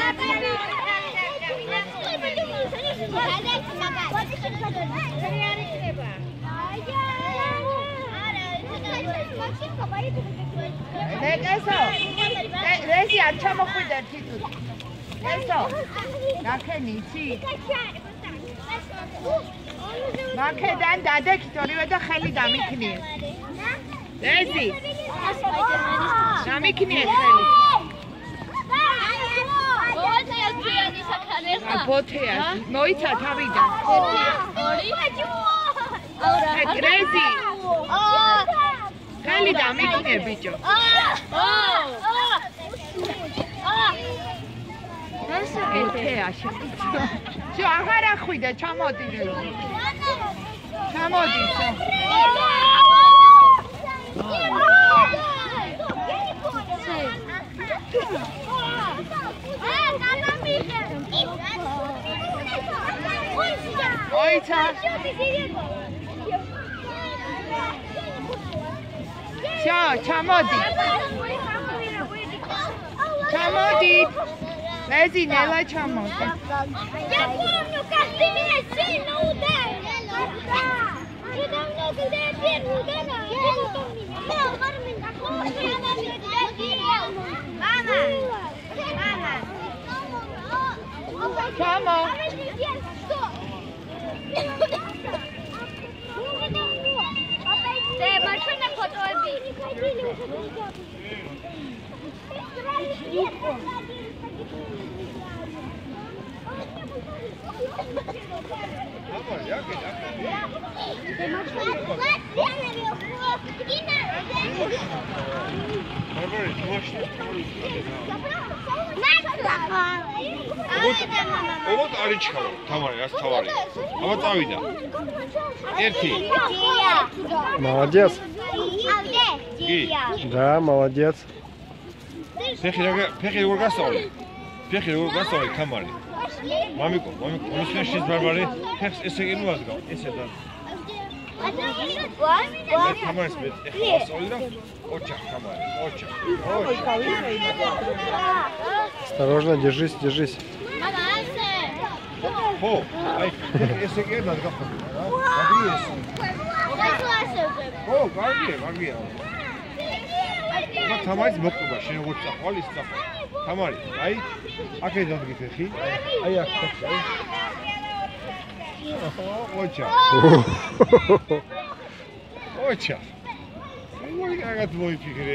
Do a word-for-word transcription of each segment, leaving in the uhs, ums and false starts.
Eso, decía, chamo cuida título. Eso, la que ni sí. Ma che dan dada kitori veda kheli damiknie. Desi. Damiknie kheli. Potea. Moita tavida. Crazy. Kheli damiknie bicho. Potea sho. Sho agara khwida chamodire. Chamodi sho. Oita. Sho, chamodi. Chamodi. Lezi nela chamodi. Я помню, как ты меня сильно ударил. Я давно, когда я первый ударил, ты потом меня. Мама! Мама! Chamo. Ты большой на фотоэби. Омოთ არ იჩქარო, თამარი, რაც თავარია. აბა წავიდა. ერთი. Молодец. კი. Да, молодец. ფეხი რა ფეხი როგორ გასწავლე? ფეხი როგორ გასწავლე თამარი? მამიკო, მამიკო, მოსვენ შეს ბარბარე, ფეხს ესე კი მოადგა, ესე და. თამარის მე ეხლა გასწავლე და ოჩა თამარი, ოჩა. ოჩა. Осторожно, держись, держись. ხო, აი, ესე კი და გახდა. მაგია ეს. ხო, კარგია, კარგია. თამარის მოყვება, შენ როგორ წახვალ ის წახვალ. თამარი, აი, აქედან გიფეხი. აი აქ, აი. ოჩა. ოჩა. მოი კარგად მოიფიქრე.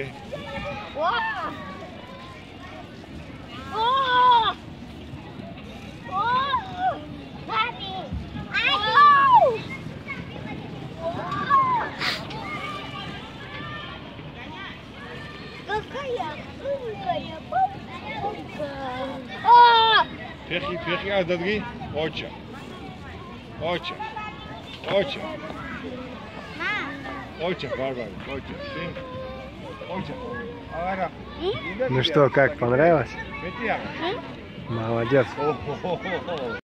ფეხი, ფეხი არ დადგი? ოჩა. ოჩა. ოჩა. ოჩა, ბარბარე, ოჩა. შენ. ოჩა. არა. Ну что, как, понравилось? მეტია. Молодец. ოჰო.